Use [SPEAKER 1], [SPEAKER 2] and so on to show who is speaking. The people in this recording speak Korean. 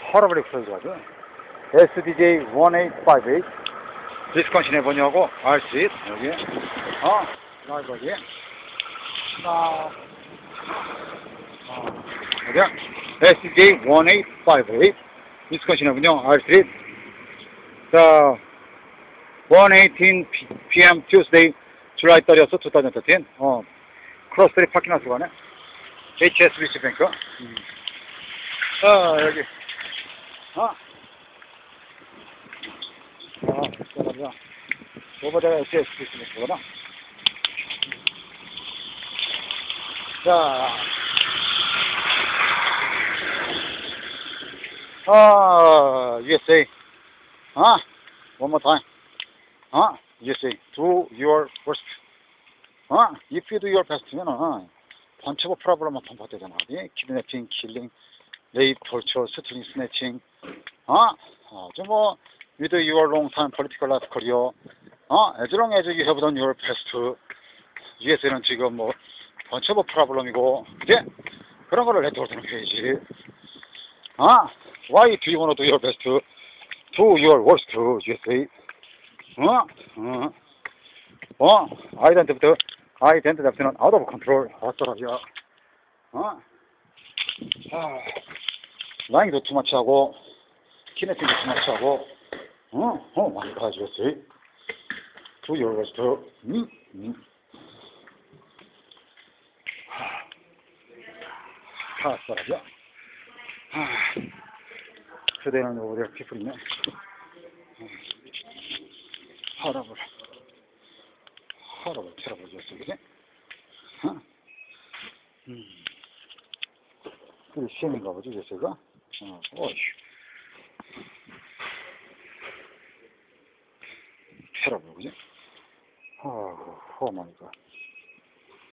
[SPEAKER 1] horribly close 가죠. SDJ1858 디스컨신 해보냐고 R3 여기 라이브 여기 여기야 SDJ1858 디스컨신 해보냐 R3 자 1:18 p.m. Tuesday July 30th 2013 크로스트리 파킹하우스 가네 HSBC 뱅크 여기 잠깐만요. 오버데가 HSBC 뱅크구나. 자, USA. One more time. USA. Do your worst. If you do your best, bunch of problem 한번 받대잖아. Kidnapping, killing, rape, torture, stealing, snatching. with your long time political life career. as long as you have done your best. USA는 지금 bunch of problem이고, 그제? 그런 거를 내토록 해야지. Why do you want to do your best? Do your worst, USA. 아이덴티티는 out of control. 어쩌라고요? 라인도 too much 하고, 키네틱도 too much 하고, 많이 가져왔어요. Do your worst. 어쩌라고요? 그대는 오래 피플이네. 허락을 테러버렸어, 그지? 그게 시험인가 보지, 제가? 테러버, 그지? 오 마이 갓.